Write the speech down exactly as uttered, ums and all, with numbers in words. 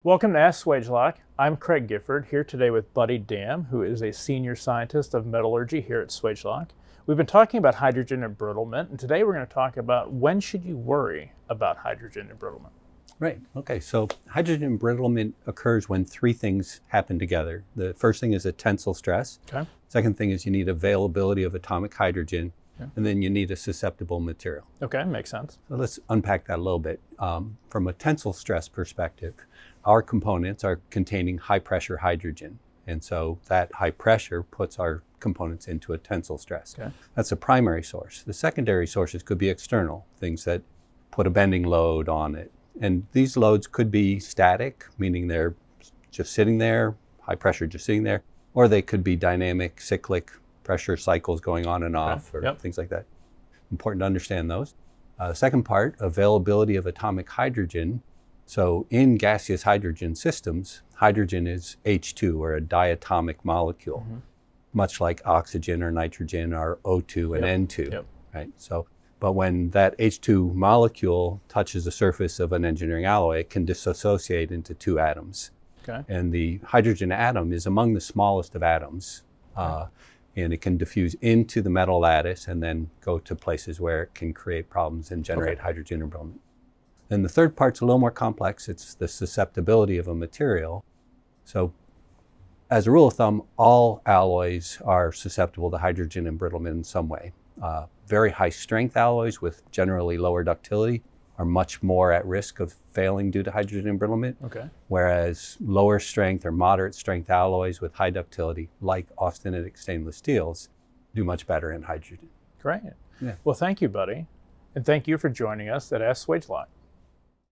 Welcome to Ask Swagelok. I'm Craig Gifford, here today with Buddy Dam, who is a senior scientist of metallurgy here at Swagelok. We've been talking about hydrogen embrittlement, and today we're going to talk about when should you worry about hydrogen embrittlement. Right. Okay. So hydrogen embrittlement occurs when three things happen together. The first thing is a tensile stress. Okay. Second thing is you need availability of atomic hydrogen. Okay. And then you need a susceptible material. Okay, makes sense. So let's unpack that a little bit. Um, from a tensile stress perspective, our components are containing high pressure hydrogen. And so that high pressure puts our components into a tensile stress. Okay. That's a primary source. The secondary sources could be external, things that put a bending load on it. And these loads could be static, meaning they're just sitting there, high pressure just sitting there, or they could be dynamic, cyclic pressure cycles going on and off, okay. or Yep. things like that. Important to understand those. Uh, second part, availability of atomic hydrogen. So in gaseous hydrogen systems, hydrogen is H two, or a diatomic molecule, mm-hmm. much like oxygen or nitrogen or O two and yep. N two, yep. right? So, but when that H two molecule touches the surface of an engineering alloy, it can dissociate into two atoms. Okay. And the hydrogen atom is among the smallest of atoms. Okay. Uh, and it can diffuse into the metal lattice and then go to places where it can create problems and generate okay. hydrogen embrittlement. And the third part's a little more complex. It's the susceptibility of a material. So as a rule of thumb, all alloys are susceptible to hydrogen embrittlement in some way. Uh, very high strength alloys with generally lower ductility are much more at risk of failing due to hydrogen embrittlement. Okay. Whereas lower strength or moderate strength alloys with high ductility, like austenitic stainless steels, do much better in hydrogen. Great. Yeah. Well, thank you, Buddy. And thank you for joining us at Ask Swagelok.